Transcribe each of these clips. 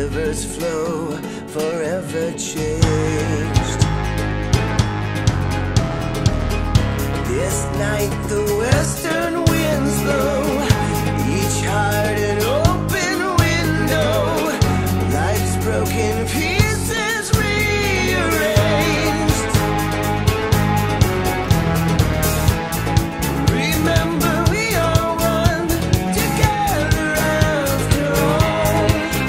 rivers flow, forever changed. This night the western winds blow, each heart an open window. Life's broken pieces rearranged. Remember we are one, together after all.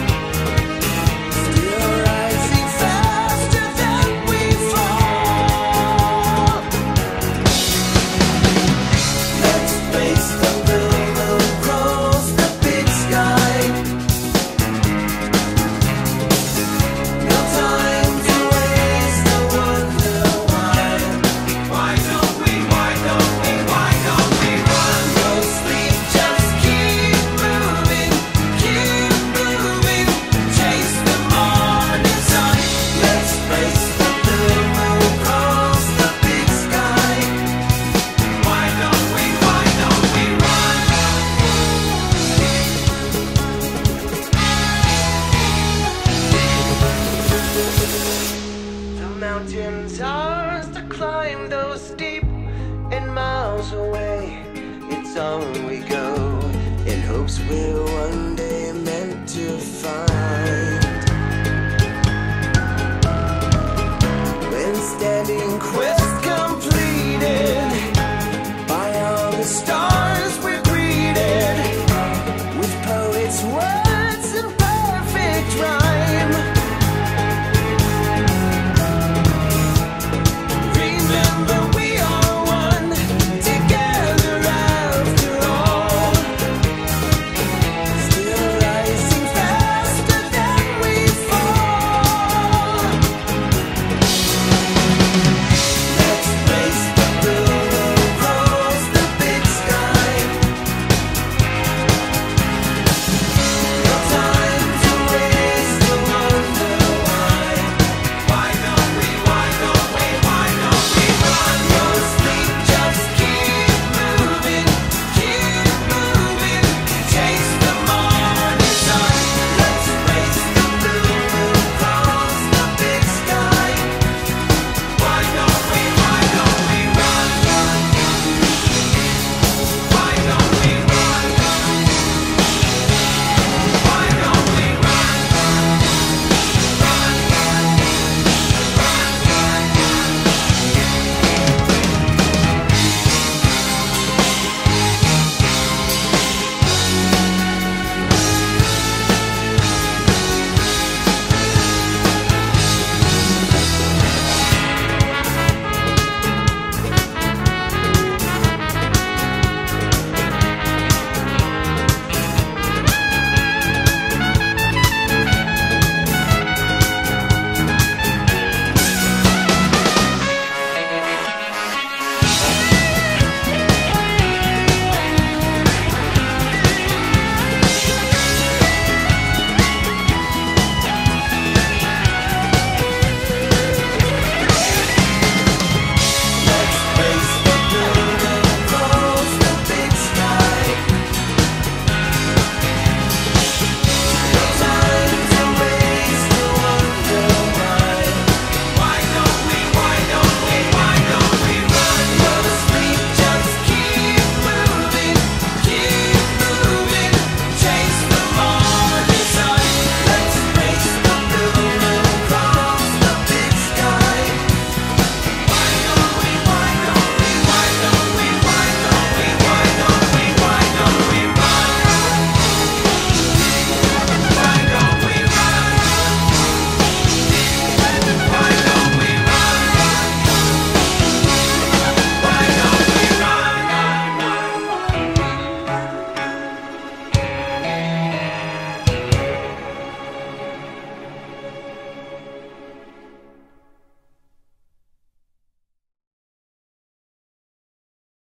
Still rising faster than we fall. Let's face the moon across the big sky. No time to waste, I wonder why. Why don't we run? No sleep, just keep moving, chase the morning sun. Let's face the moon across the big sky. Why don't we run? The mountains ours to climb, though steep and miles away. It's on we go, in hopes we'll